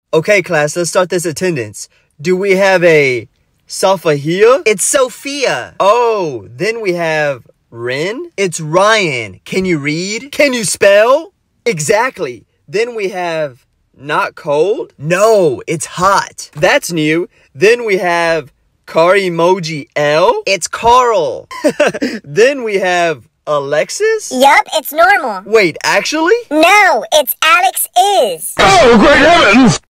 Okay, class, let's start this attendance. Do we have a Safahia? It's Sophia. Oh, then we have Ren? It's Ryan. Can you read? Can you spell? Exactly. Then we have not cold? No, it's hot. That's new. Then we have car emoji L? It's Carl. Then we have Alexis? Yup, it's normal. Wait, actually? No, it's Alex is. Oh, great heavens!